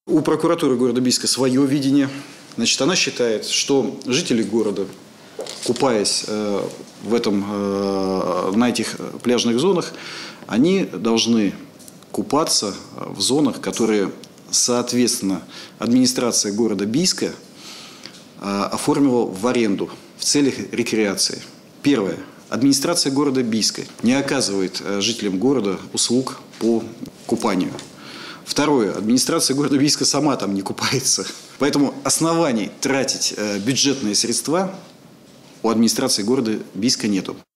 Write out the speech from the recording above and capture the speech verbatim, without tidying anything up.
У прокуратуры города Бийска свое видение. Значит, она считает, что жители города, купаясь э, в этом, э, на этих пляжных зонах, они должны купаться в зонах, которые, соответственно, администрация города Бийска э, оформила в аренду в целях рекреации. Первое. Администрация города Бийска не оказывает э, жителям города услуг по купанию. Второе. Администрация города Бийска сама там не купается. Поэтому оснований тратить бюджетные средства у администрации города Бийска нету.